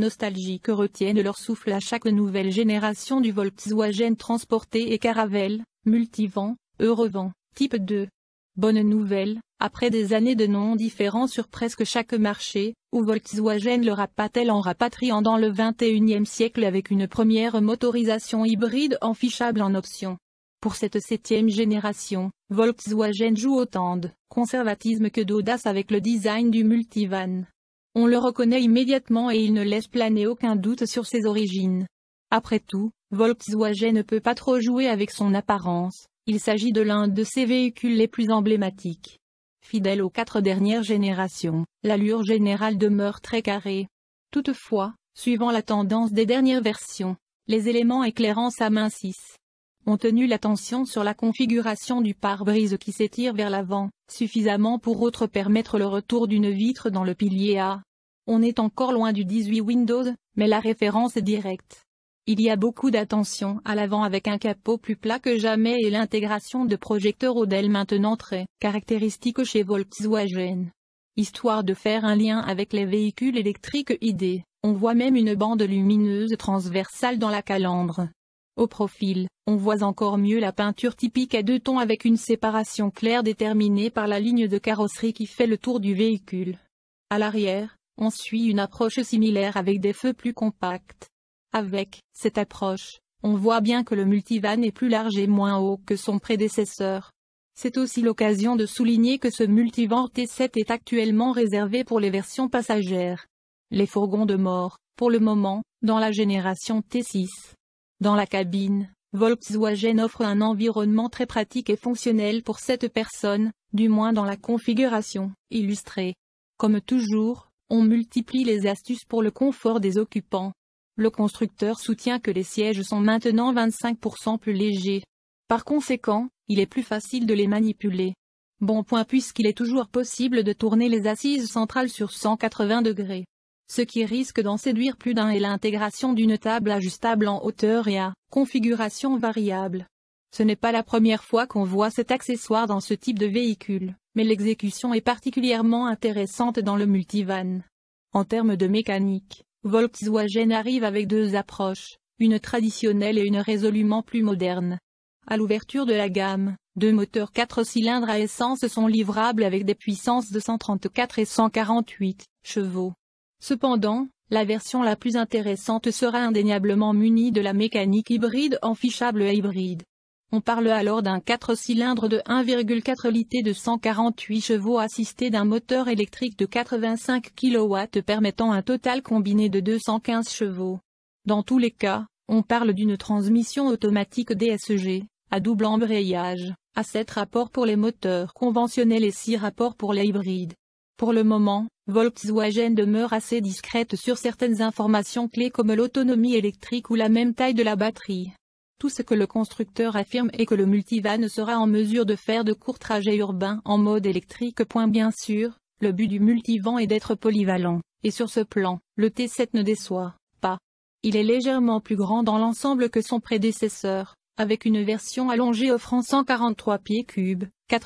nostalgiques retiennent leur souffle à chaque nouvelle génération du Volkswagen Transporter et Caravelle, Multivan, Eurovan, Type 2. Bonne nouvelle, après des années de noms différents sur presque chaque marché, où Volkswagen le rappelle en rapatriant dans le XXIe siècle avec une première motorisation hybride enfichable en option. Pour cette 7e génération, Volkswagen joue autant de conservatisme que d'audace avec le design du multivan. On le reconnaît immédiatement et il ne laisse planer aucun doute sur ses origines. Après tout, Volkswagen ne peut pas trop jouer avec son apparence, il s'agit de l'un de ses véhicules les plus emblématiques. Fidèle aux 4 dernières générations, l'allure générale demeure très carrée. Toutefois, suivant la tendance des dernières versions, les éléments éclairants s'amincissent. Ont tenu l'attention sur la configuration du pare-brise qui s'étire vers l'avant, suffisamment pour permettre le retour d'une vitre dans le pilier A. On est encore loin du 18 Windows, mais la référence est directe. Il y a beaucoup d'attention à l'avant avec un capot plus plat que jamais et l'intégration de projecteurs ODEL maintenant très caractéristique chez Volkswagen. Histoire de faire un lien avec les véhicules électriques ID, on voit même une bande lumineuse transversale dans la calandre. Au profil, on voit encore mieux la peinture typique à 2 tons avec une séparation claire déterminée par la ligne de carrosserie qui fait le tour du véhicule. À l'arrière, on suit une approche similaire avec des feux plus compacts. Avec cette approche, on voit bien que le multivan est plus large et moins haut que son prédécesseur. C'est aussi l'occasion de souligner que ce multivan T7 est actuellement réservé pour les versions passagères. Les fourgons de mort, pour le moment, dans la génération T6. Dans la cabine, Volkswagen offre un environnement très pratique et fonctionnel pour cette personne, du moins dans la configuration illustrée. Comme toujours, on multiplie les astuces pour le confort des occupants. Le constructeur soutient que les sièges sont maintenant 25% plus légers. Par conséquent, il est plus facile de les manipuler. Bon point puisqu'il est toujours possible de tourner les assises centrales sur 180 degrés. Ce qui risque d'en séduire plus d'un est l'intégration d'une table ajustable en hauteur et à configuration variable. Ce n'est pas la première fois qu'on voit cet accessoire dans ce type de véhicule, mais l'exécution est particulièrement intéressante dans le multivan. En termes de mécanique, Volkswagen arrive avec 2 approches, une traditionnelle et une résolument plus moderne. À l'ouverture de la gamme, 2 moteurs 4 cylindres à essence sont livrables avec des puissances de 134 et 148 chevaux. Cependant, la version la plus intéressante sera indéniablement munie de la mécanique hybride enfichable et hybride. On parle alors d'un 4 cylindres de 1,4 litres de 148 chevaux assisté d'un moteur électrique de 85 kW permettant un total combiné de 215 chevaux. Dans tous les cas, on parle d'une transmission automatique DSG, à double embrayage, à 7 rapports pour les moteurs conventionnels et 6 rapports pour les hybrides. Pour le moment, Volkswagen demeure assez discrète sur certaines informations clés comme l'autonomie électrique ou la même taille de la batterie. Tout ce que le constructeur affirme est que le multivan sera en mesure de faire de courts trajets urbains en mode électrique. Bien sûr, le but du multivan est d'être polyvalent, et sur ce plan, le T7 ne déçoit pas. Il est légèrement plus grand dans l'ensemble que son prédécesseur, avec une version allongée offrant 143 pieds cubes,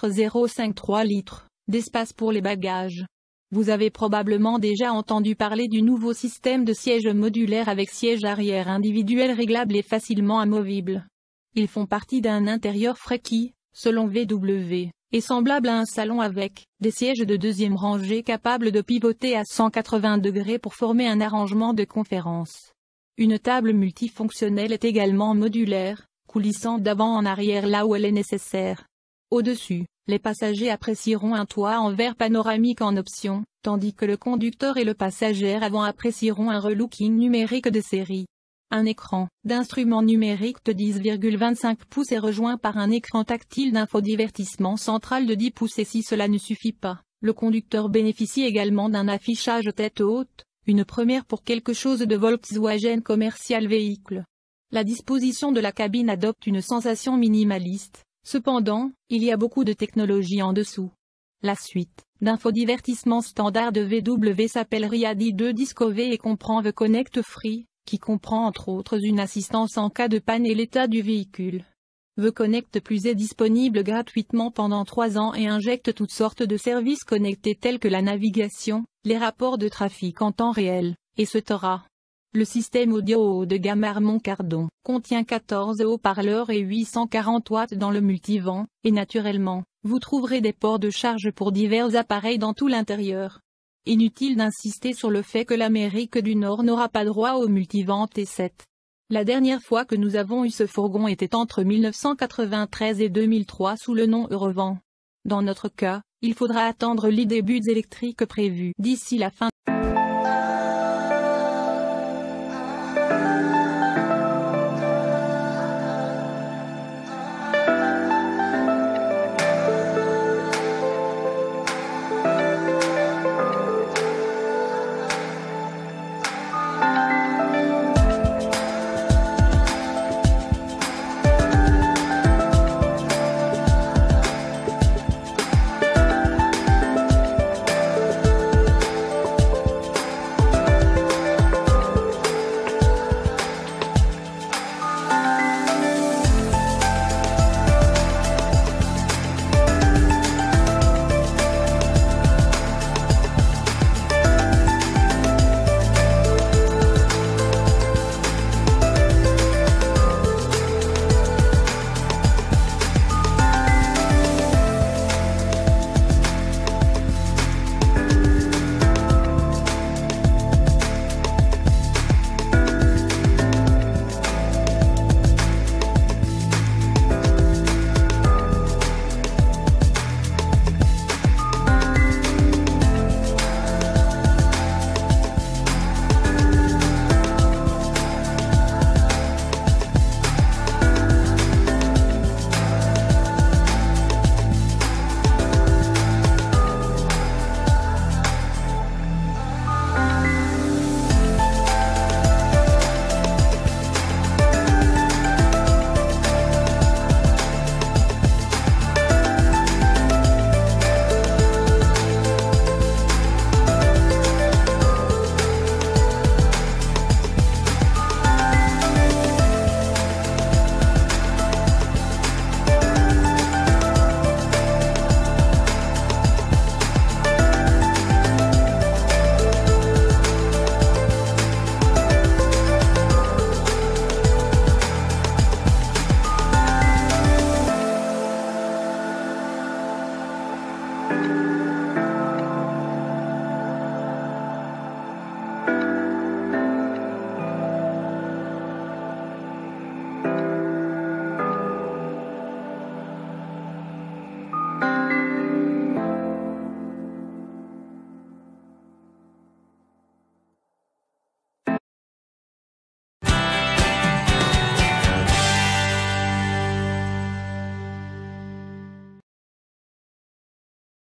4,053 litres, d'espace pour les bagages. Vous avez probablement déjà entendu parler du nouveau système de sièges modulaires avec siège arrière individuel réglable et facilement amovible. Ils font partie d'un intérieur frais qui, selon VW, est semblable à un salon avec des sièges de deuxième rangée capables de pivoter à 180 degrés pour former un arrangement de conférence. Une table multifonctionnelle est également modulaire, coulissant d'avant en arrière là où elle est nécessaire. Au-dessus, les passagers apprécieront un toit en verre panoramique en option, tandis que le conducteur et le passager avant apprécieront un relooking numérique de série. Un écran d'instrument numérique de 10,25 pouces est rejoint par un écran tactile d'infodivertissement central de 10 pouces et si cela ne suffit pas, le conducteur bénéficie également d'un affichage tête haute, une première pour quelque chose de Volkswagen Commercial Véhicule. La disposition de la cabine adopte une sensation minimaliste. Cependant, il y a beaucoup de technologie en dessous. La suite d'infodivertissement standard de VW s'appelle RIAD-2 Discover et comprend The Connect Free, qui comprend entre autres une assistance en cas de panne et l'état du véhicule. The Connect Plus est disponible gratuitement pendant 3 ans et injecte toutes sortes de services connectés tels que la navigation, les rapports de trafic en temps réel, etc. Le système audio haut de gamme Harman Kardon contient 14 haut-parleurs et 840 watts dans le multivent, et naturellement, vous trouverez des ports de charge pour divers appareils dans tout l'intérieur. Inutile d'insister sur le fait que l'Amérique du Nord n'aura pas droit au multivent T7. La dernière fois que nous avons eu ce fourgon était entre 1993 et 2003 sous le nom Eurevent. Dans notre cas, il faudra attendre les débuts électriques prévus d'ici la fin